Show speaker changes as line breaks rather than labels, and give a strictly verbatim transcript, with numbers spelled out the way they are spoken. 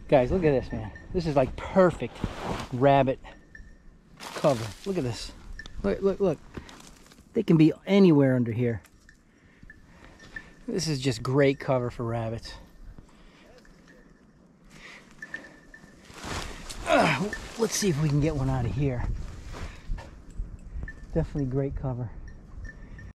Guys, look at this, man. This is like perfect rabbit cover. Look at this. Look, look, look. They can be anywhere under here. This is just great cover for rabbits. Uh, let's see if we can get one out of here. Definitely great cover.